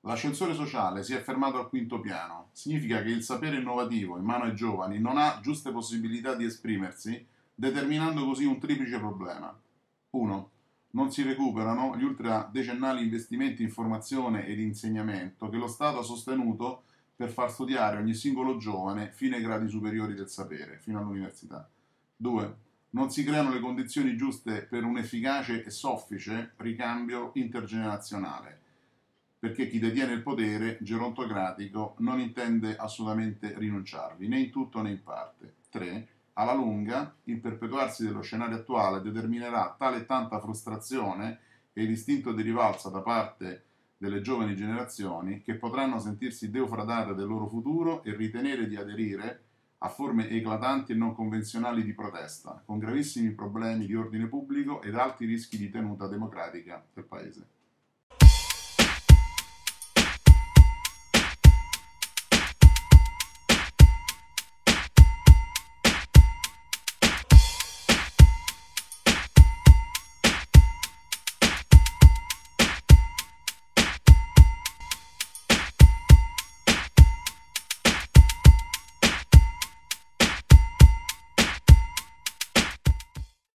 L'ascensore sociale si è fermato al quinto piano. Significa che il sapere innovativo in mano ai giovani non ha giuste possibilità di esprimersi, determinando così un triplice problema. 1. Non si recuperano gli ultradecennali investimenti in formazione ed insegnamento che lo Stato ha sostenuto per far studiare ogni singolo giovane fino ai gradi superiori del sapere, fino all'università. 2. Non si creano le condizioni giuste per un efficace e soffice ricambio intergenerazionale, perché chi detiene il potere gerontocratico non intende assolutamente rinunciarvi, né in tutto né in parte. 3. Alla lunga, il perpetuarsi dello scenario attuale determinerà tale e tanta frustrazione e istinto di rivalsa da parte delle giovani generazioni che potranno sentirsi defraudate del loro futuro e ritenere di aderire a forme eclatanti e non convenzionali di protesta, con gravissimi problemi di ordine pubblico ed alti rischi di tenuta democratica del Paese.